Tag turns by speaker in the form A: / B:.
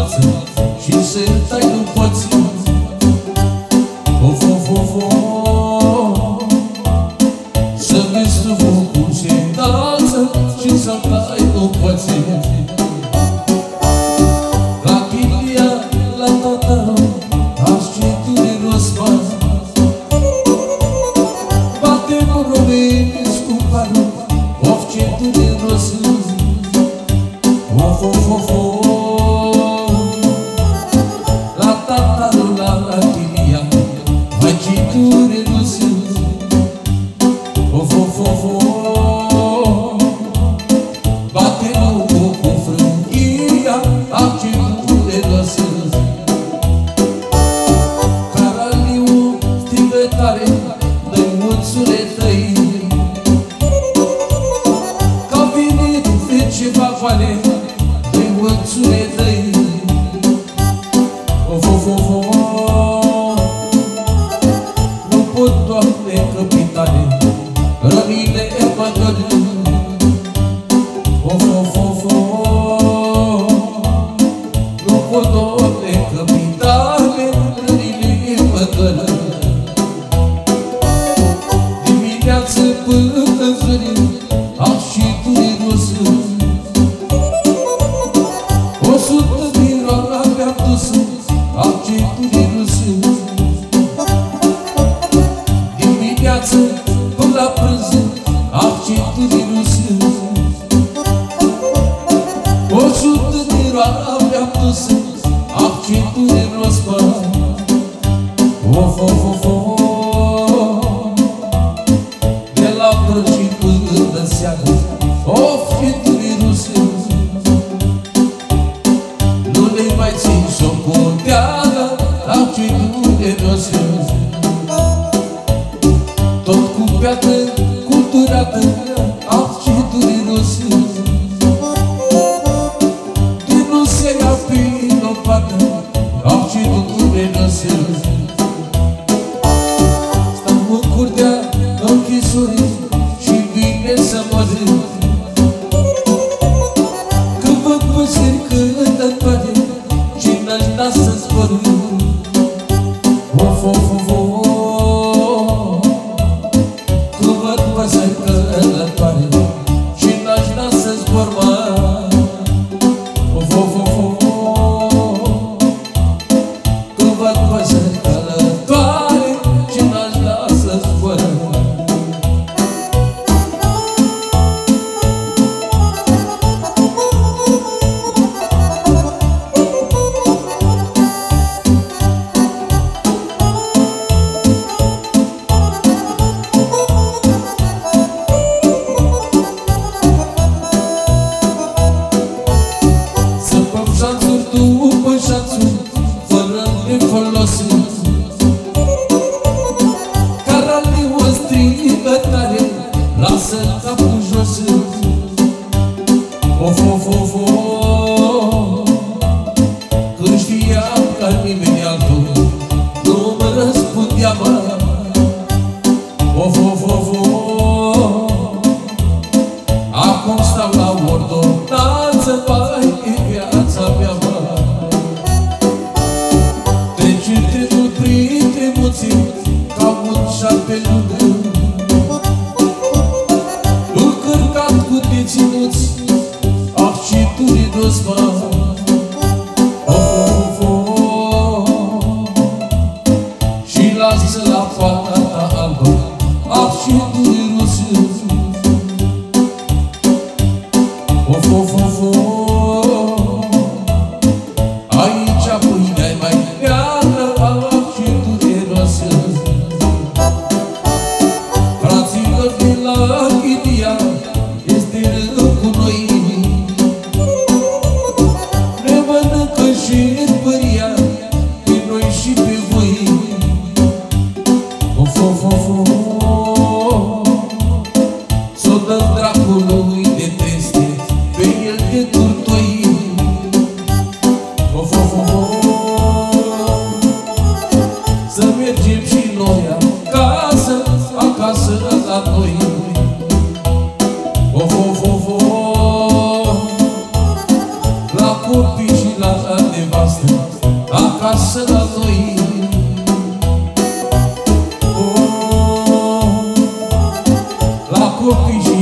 A: față și să tai nu poți. Of, of, of, of, să vezi tu cum se dansă și să tai nu poți. La chilia, la tata, asceturi rospa, bate moromesc cu parul, of centuri rosă. Of, of, of, of, la tata, la chilia, mai centuri rosă. Of, of, of, of, bate-mă cu frânghia, accenturi rosă. Caraliu strigă tare, dă-i mulțule tăi, că-a venit de ceva vale, dă-i mulțule tăi. Of, of, of, of, nu pot, Doamne, capitane, rănile mă dă. Of, of, of, of, nu pot, Doamne, capitane, rănile mă dă. Dimineață până zări, așituri rosă, 100 miroana mi-am dus, accenturi rosă. Dimineață până la prânz, accenturi rosă, 100 miroana mi-am dus, accenturi rosă. Of, of, of, of, de la prăjit până seară, of, centuri rosă. Nu le mai țin socoteală, accenturi rosă. Tot cu piatră culturată, accenturi rosă. De nu se ia prin o pată, accenturi rosă. Stau în curtea închisorii și vine să mă râd, când văd păsări cântătoare și n-aș da să zbor. Of, of, of, of, când văd păsări cântătoare și n-aș da să zbor, mă. Of, of, of, of, când văd păsări cântătoare și n-aș da să zbor. Săpăm șanțuri după șanțuri, fără nefolos. Caraliu o strigă tare, lasă capul jos. Of, of, of, of, când știam ca nimeni altul nu mă răspundea, mă. Of, of, of, of, acum stau la ordonanță, vai, e viața mea, mă. Trece trenul printre munții, ca un șarpe lună, încărcat cu deținuți, accenturi rospa. Of, of, of, și lasă la fata albă, accenturi rosă. Of, of, of, of, aici pâinea-i mai neagră, accenturi rosă. Fraților de la Chilia, este rău cu noi, ne mănâncă și păria, pe noi și pe voi. Of, of, of, of, s-o dăm dracului de peste, pe el de turtoi. Of, of, of, of, să mergem și noi acasă, acasă la noi. Of, of, of, of, la copii și la nevastă. acasă la noi. La copii și